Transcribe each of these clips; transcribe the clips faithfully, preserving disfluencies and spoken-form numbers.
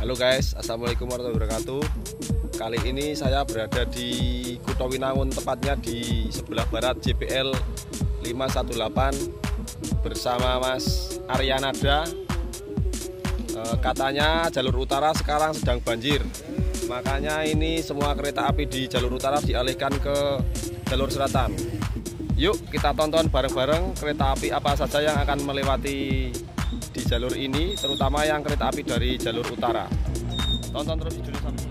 Halo guys, assalamualaikum warahmatullahi wabarakatuh. Kali ini saya berada di Kutha Winangun, tepatnya di sebelah barat J P L lima satu delapan bersama Mas Aryanada. E, katanya jalur utara sekarang sedang banjir, makanya ini semua kereta api di jalur utara dialihkan ke jalur selatan. Yuk kita tonton bareng-bareng kereta api apa saja yang akan melewati di jalur ini, terutama yang kereta api dari jalur utara. Tonton terus videonya sampai.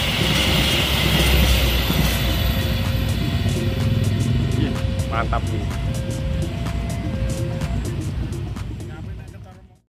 Mantap nih.